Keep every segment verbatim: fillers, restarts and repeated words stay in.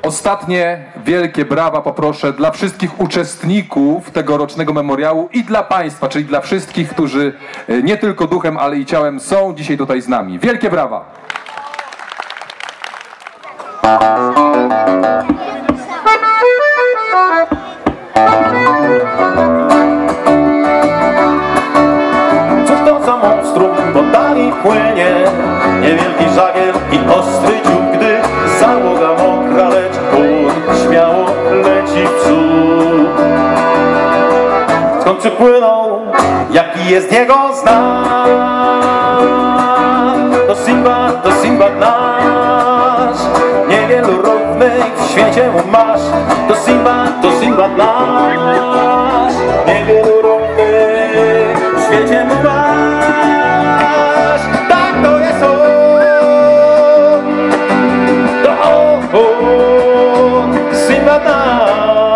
Ostatnie wielkie brawa poproszę dla wszystkich uczestników tegorocznego memoriału i dla Państwa, czyli dla wszystkich, którzy nie tylko duchem, ale i ciałem są dzisiaj tutaj z nami. Wielkie brawa! Cóż to za monstrum po dali płynie, niewielki żagiel i ostry dziób, gdy załoga mokra, lecz on śmiało leci w przód. Skąd przypłynął, jaki jest jego znak? To Sinbad, to Sinbad nasz, niewielu równych w świecie mu masz. To Sinbad, to Sinbad nasz, niewielu równych w świecie mu masz. Tak, to jest on, to on, Sinbad nasz.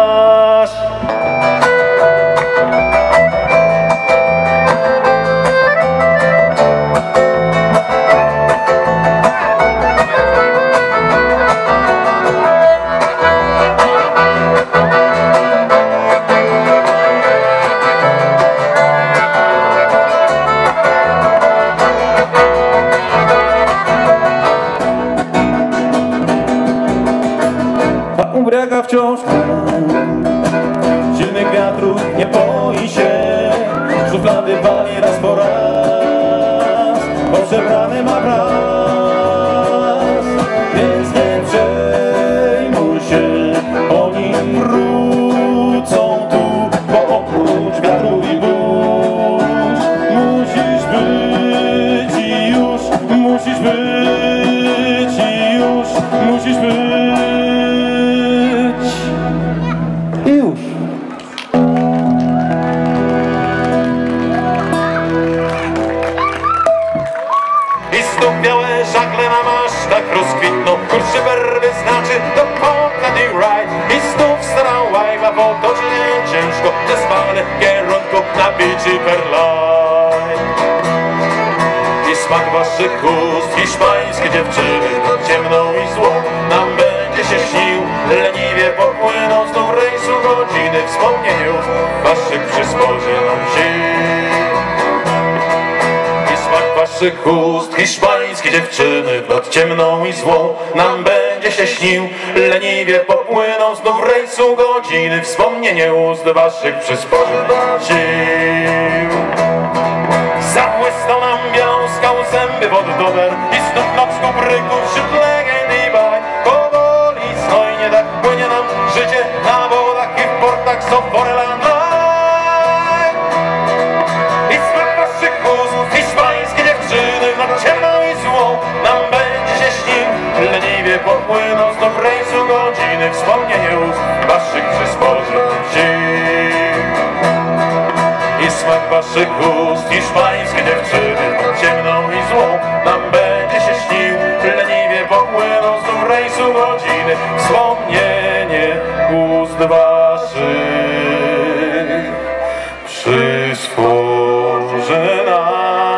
Ubrega wciąż silnych wiatrów nie boi się, szuflady wali raz po raz, bo przebrany ma raz. Więc nie przejmuj się, oni wrócą tu, bo oprócz wiatrów i burz musisz być i już, musisz być i już, musisz być. Białe żagle na masztach rozkwitną, kurczę berwy znaczy to Portland i Ride. I znów stara łajba potoczy się ciężko, zespane kierunku na bici Perlaj. I smak waszych ust, hiszpańskie dziewczyny, ciemną i złą nam będzie się śnił. Leniwie popłyną znów rejsu godziny, wspomnieniu waszych przysporzy nam sił. Waszych ust hiszpańskie dziewczyny, noc ciemną i złą nam będzie się śnił. Leniwie popłyną znów rejsu godziny, wspomnienie ust waszych przysporzy sił. Zabłysną nam białą skał zęby wod dober i znów noc kubryków wśród legend i baj. Powoli, znojnie tak płynie nam życie na wodach i w portach Soforland. Ciemną i złą nam będzie się śnił. Leniwie popłyną znów rejsu godziny, wspomnienie ust waszych przysporzy sił. I smak waszych ust hiszpańskie dziewczyny, ciemną i złą nam będzie się śnił. Leniwie popłyną znów rejsu godziny, wspomnienie ust waszych przysporzy nam.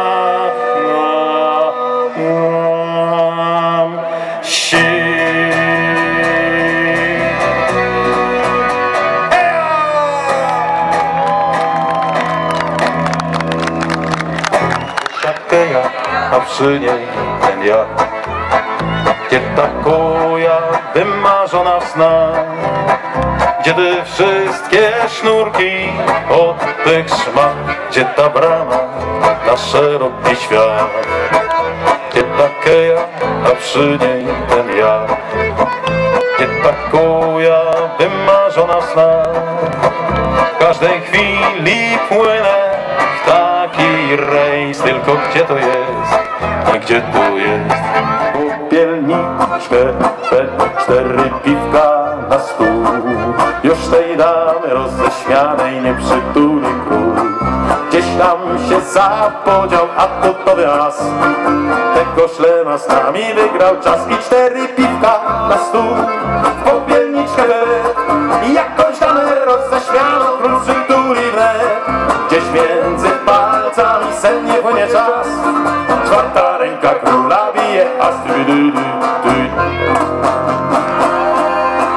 A przy niej ten ja, gdzie ta koja wymarzona w snach, gdzie te wszystkie sznurki od tych szmat, gdzie ta brama na szeroki świat, gdzie ta keja, a przy niej ten ja, gdzie ta koja wymarzona w snach. W każdej chwili płynę w taki rejs, tylko gdzie to jest, a gdzie tu jest? Popielniczkę, te cztery piwka na stół, już tej damy roześmianej nie przytuli król. Gdzieś tam się zapodział, a to to raz tego szlema z nami wygrał czas. I cztery piwka na stół, w popielniczkę i jakąś damę roześmianą król przytuli wnet. Gdzieś między palcami sennie płynie czas, czwarta ręka króla bije, a stydydy,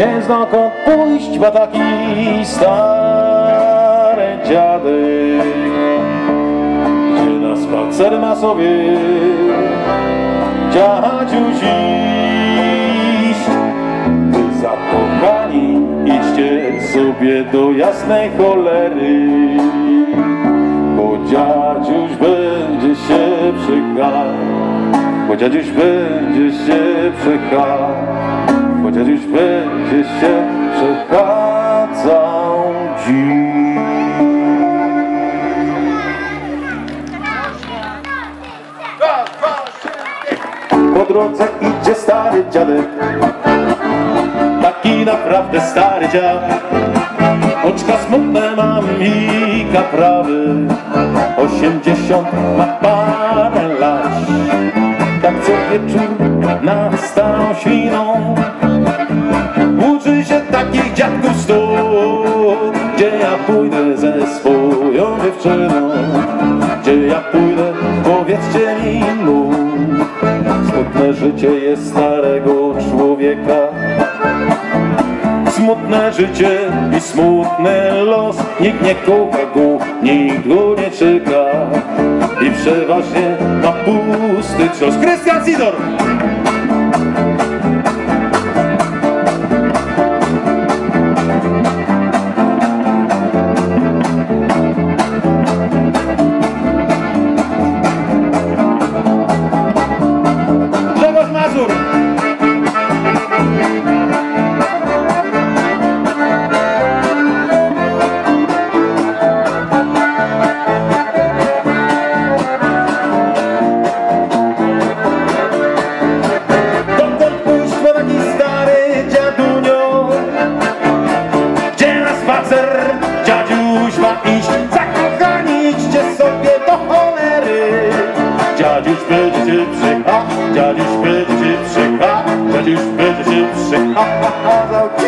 nie zna dokąd pójść, ma taki stary dziadek, gdzie na spacer ma sobie dziadziuś iść. Wy zakochani idźcie sobie do jasnej cholery, bo dziadziuś będzie się przechadzał, bo dziadziuś będzie się przechadzał, bo dziadziuś będzie się przechadzał dziś. Po drodze idzie stary dziadek, taki naprawdę stary dziad. Oczka smutne ma i kaprawy, osiemdziesiąt ma parę lat. Tak co wieczór nad starą świną uczy się takich dziadków stu. Gdzie ja pójdę ze swoją dziewczyną, gdzie ja pójdę, powiedzcie mi mu. Smutne życie jest starego człowieka, smutne życie i smutny los. Nikt nie kocha go, nikt go nie czeka i przeważnie ma pusty cios. Krystian Sidor! Grzegorz Mazur! Dziadziuś ma iść, zakochani idźcie sobie do cholery. Dziadziuś będzie się przycha, dziadziuś będzie się przycha, dziadziuś będzie się przycha.